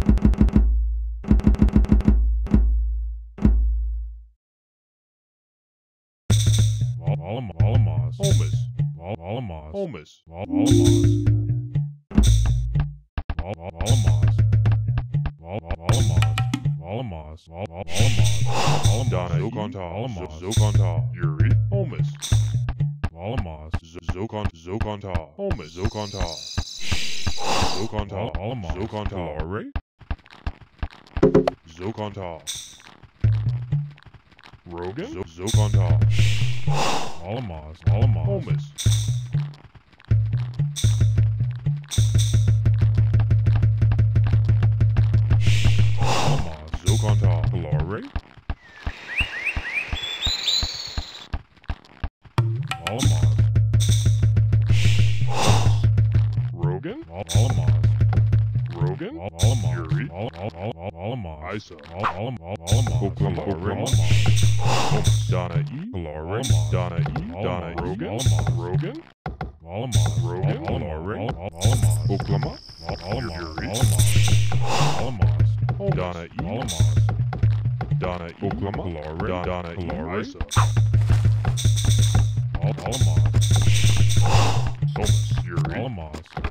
Alamas, Holmes, Alamas, Holmes, Alamas, Alamas, Donna, Zokonta, Yuri, Holmes, Alamas, Zokonta, Holmes, Zokonta, Lare, Zokonta, Rogan, Zokonta, Alamas, Holmes, Alamas, Zokonta, Lare, Alamas, Rogan, Alamas, Rogan, Yuri, Alamas, Isa, Alamas, Oklahoma, Donna E, Lare, Donna E, Rogan, Alamas, Rogan, Lare, Oklahoma, Yuri, Alamas, Donna E, Donna E, Oklahoma, Lare, Donna E, Isa, Alamas, Thomas, Yuri, Alamas,